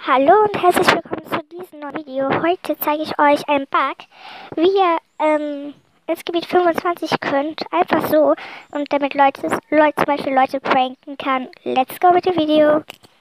Hallo und herzlich willkommen zu diesem neuen Video. Heute zeige ich euch einen Bug, wie ihr ins Gebiet 25 könnt, einfach so, und damit zum Beispiel Leute pranken kann. Let's go mit dem Video.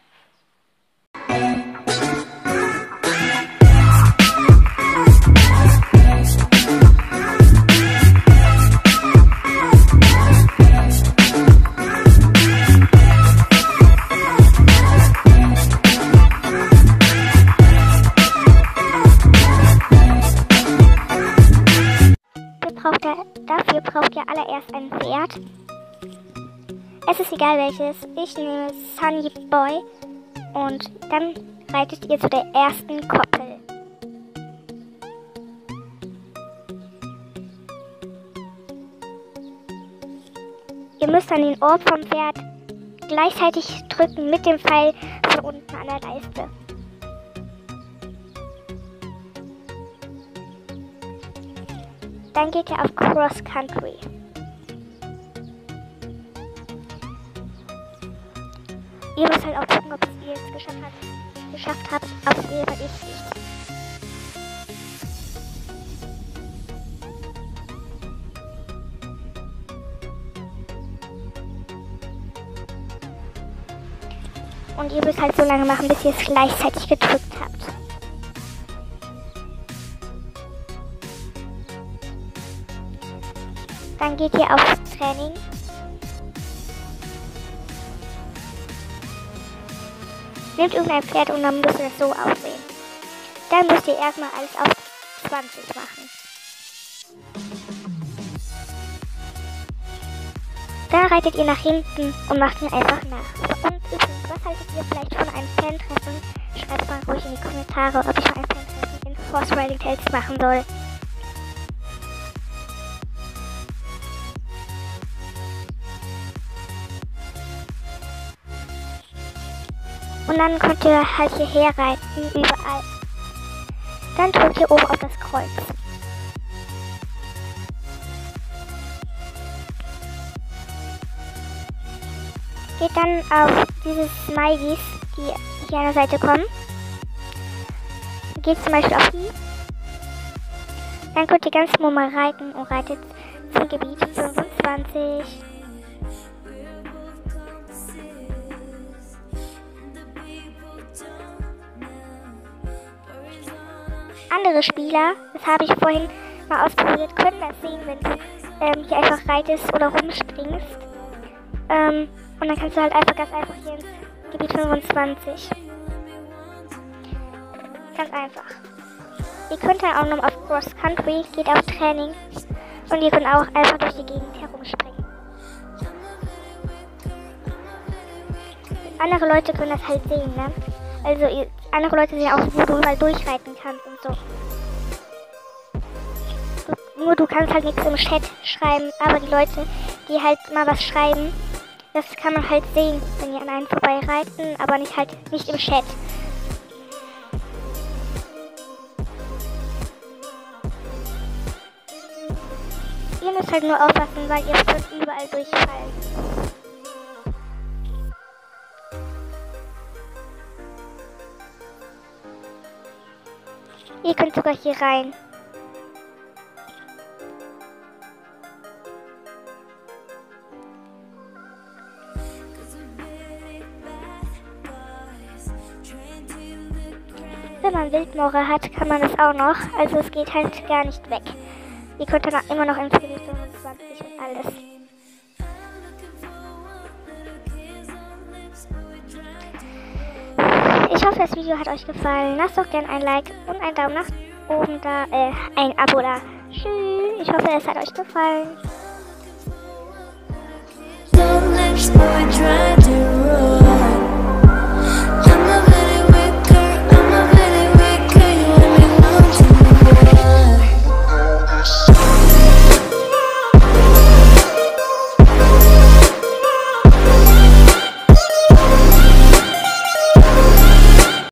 Dafür braucht ihr allererst ein Pferd. Es ist egal welches. Ich nehme Sunny Boy und dann reitet ihr zu der ersten Koppel. Ihr müsst dann den Orb vom Pferd gleichzeitig drücken mit dem Pfeil von unten an der Leiste. Dann geht ihr auf Cross Country. Ihr müsst halt auch gucken, ob ihr es geschafft habt, auf jeden Fall ich nicht. Und ihr müsst halt so lange machen, bis ihr es gleichzeitig gedrückt habt. Dann geht ihr auf Training. Nehmt irgendein Pferd und dann müsst ihr das so aussehen. Dann müsst ihr erstmal alles auf 20 machen. Dann reitet ihr nach hinten und macht ihn einfach nach. Und übrigens, was haltet ihr vielleicht von einem Fan-Treffen? Schreibt mal ruhig in die Kommentare, ob ich mal ein Fan-Treffen in Force Riding Tales machen soll. Und dann könnt ihr halt hierher reiten, überall. Dann drückt ihr oben auf das Kreuz. Geht dann auf diese Smileys, die hier an der Seite kommen. Geht zum Beispiel auf die. Dann könnt ihr ganz normal reiten und reitet zum Gebiet 25. Andere Spieler, das habe ich vorhin mal ausprobiert, können das sehen, wenn du hier einfach reitest oder rumspringst. Und dann kannst du halt einfach ganz einfach hier ins Gebiet 25. Ganz einfach. Ihr könnt dann auch noch auf Cross Country, geht auf Training und ihr könnt auch einfach durch die Gegend herumspringen. Andere Leute können das halt sehen, ne? Also andere Leute sehen auch, wo du mal durchreiten kannst und so. Nur du kannst halt nichts im Chat schreiben, aber die Leute, die halt mal was schreiben, das kann man halt sehen, wenn die an einen vorbei reiten, aber nicht im Chat. Ihr müsst halt nur aufpassen, weil ihr könnt überall durchfallen. Ihr könnt sogar hier rein. Wenn man Wildmoore hat, kann man das auch noch. Also es geht halt gar nicht weg. Ihr könnt dann immer noch ins Gebiet 25 und alles. Ich hoffe, das Video hat euch gefallen. Lasst doch gerne ein Like und einen Daumen nach oben da, ein Abo da. Tschüss. Ich hoffe, es hat euch gefallen.